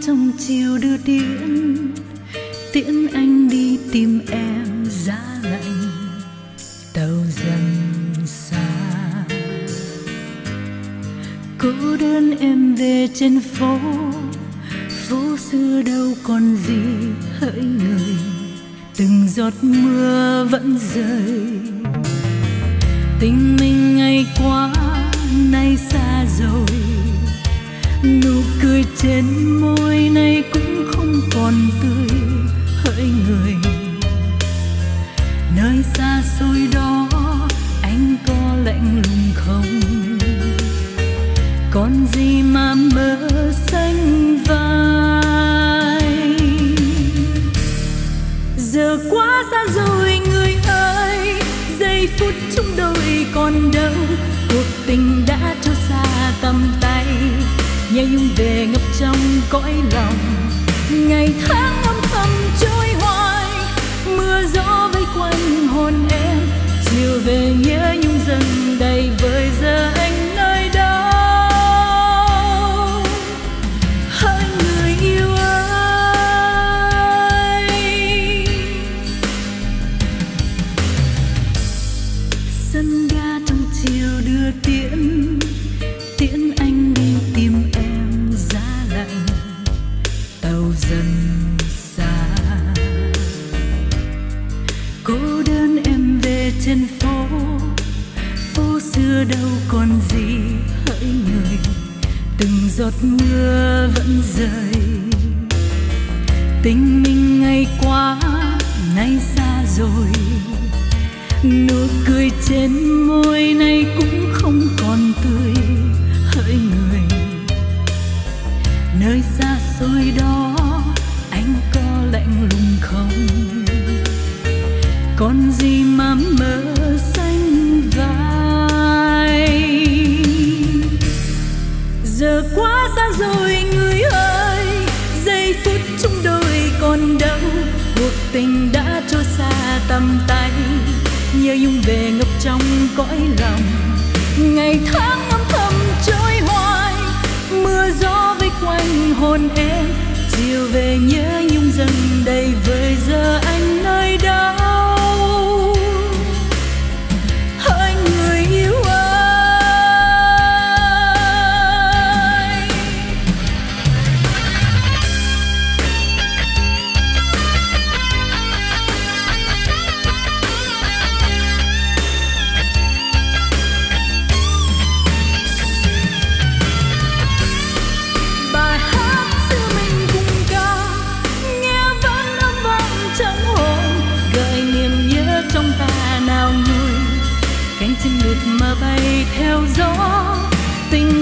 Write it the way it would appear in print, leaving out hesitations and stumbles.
trong chiều đưa tiễn, tiễn anh đi tìm em giá lạnh. Tàu dần xa, cô đơn em về trên phố, phố xưa đâu còn gì hỡi người, từng giọt mưa vẫn rơi. Tình mình ngày qua nay xa rồi, nụ cười trên môi này cũng không còn tươi hỡi người. Nơi xa xôi đó anh có lạnh lùng không? Còn gì mà mơ xanh vai? Giờ quá xa rồi người ơi, giây phút chúng đôi còn đâu. Cuộc tình đã trôi xa tầm tay, nhớ nhung về ngập trong cõi lòng. Ngày tháng âm thầm trôi hoài, mưa gió vây quanh hồn em. Chiều về nhớ nhung dần đầy vơi, giờ anh nơi đâu? Hỡi người yêu ơi, sân ga trong chiều đưa tiễn, tiễn anh đi tìm em giá lạnh. Tàu dần xa, cô đơn em về trên phố, phố xưa đâu còn gì hỡi người, từng giọt mưa vẫn rơi. Tình mình ngày qua nay xa rồi, nụ cười trên môi này cũng không còn tươi hỡi người. Nơi xa xôi đó anh có lạnh lùng không? Còn gì mà mơ xanh vai? Giờ quá xa rồi người ơi, giây phút chúng đôi còn đâu. Cuộc tình đã trôi xa tầm tay, nhớ nhung về ngập trong cõi lòng. Ngày tháng âm thầm trôi hoài, mưa gió vây quanh hồn em. Chiều về nhớ nhung dần đầy vơi, giờ anh nơi đâu? Hỡi người yêu ơi, bài hát xưa mình cùng ca nghe vẫn âm vang trong hồn, gợi niềm nhớ trong ta nào nguôi. Cánh chim lượt mà bay theo gió, tình